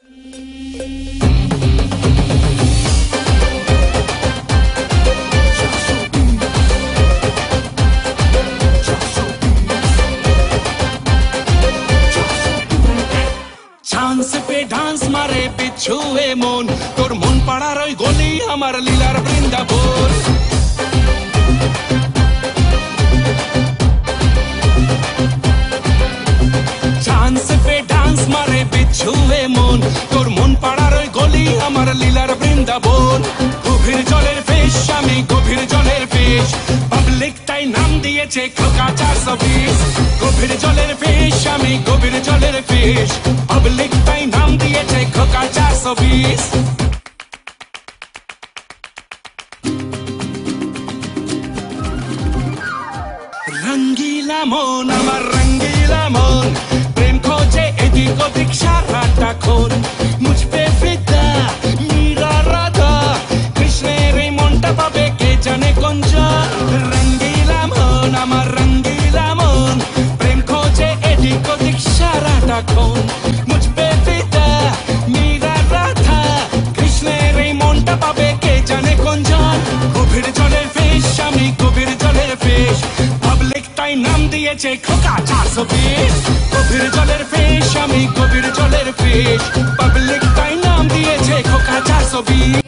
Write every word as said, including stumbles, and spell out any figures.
chance पे dance मारे बिछुए मन तोर मन पाड़ार ओई गली आमार लीलार बृंदाबन चांस पे डांस मारे बिछुए मन तोर मन पाड़ार ओई गली आमार लीलार बृंदाबन गभीर जलेर फिश आमी गभीर जलेर फिश पाब्लिक ताई नाम दिएছে খোকা চারশো বিশ गभीर जलेर फिश आमी गभीर जलेर फिश पाब्लिक ताई नाम दिएছে খোকা চারশো বিশ रंगीला मन आमार रंगीला मन प्रेम खोजे एदिक ओदिक साराटाक्षण मुझ पे फिदा मीरा राधा कृष्णेर এই মনটা পাবে কে জানে কোন জন रंगीला मन आमार रंगीला मन प्रेम खोजे एदिक ओदिक साराटाक्षण मुझ पे फिदा मीरा राधा कृष्णेर এই মনটা পাবে কে জানে কোন জন গভীর জলের ফিশ আমি গভীর জলের ফিশ তাই নাম দিয়েছে খোকা চারশো বিশ গভীর জলের ফিশ আমি গভীর জলের ফিশ পাবলিক তাই নাম দিয়েছে খোকা চারশো বিশ